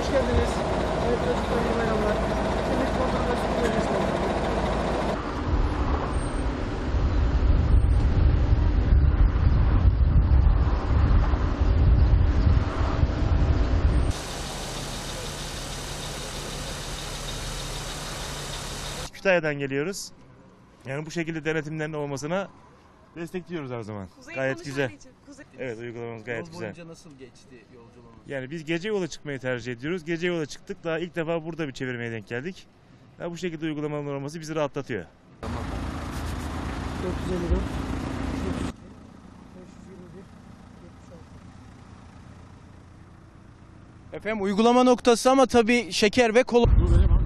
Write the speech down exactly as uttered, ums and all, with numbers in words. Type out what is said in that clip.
hoş geldiniz. Evet çocuklar, iyi bayramlar. Kimlik kontrolü nasıl koyuyorsunuz? Kütahya'dan geliyoruz. Yani bu şekilde denetimlerin olmasına destekliyoruz her zaman. Kuzey Gayet güzel. Kuzey... Evet, uygulamamız gayet Yol güzel. boyunca nasıl geçti yolculuğunuz? Yani biz gece yola çıkmayı tercih ediyoruz. Gece yola çıktık. Daha ilk defa burada bir çevirmeye denk geldik. Ya bu şekilde uygulamanın olması bizi rahatlatıyor. Tamam. dört yüz elli dört, beş yüz iki, beş yüz yirmi bir, yetmiş altı. Efendim uygulama noktası ama tabii şeker ve kola. Bu benim